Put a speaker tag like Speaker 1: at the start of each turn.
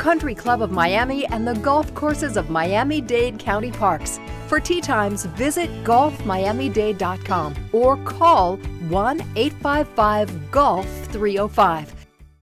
Speaker 1: Country Club of Miami and the golf courses of Miami-Dade County Parks. For tee times, visit golfmiamidade.com or call 1-855-GOLF-305.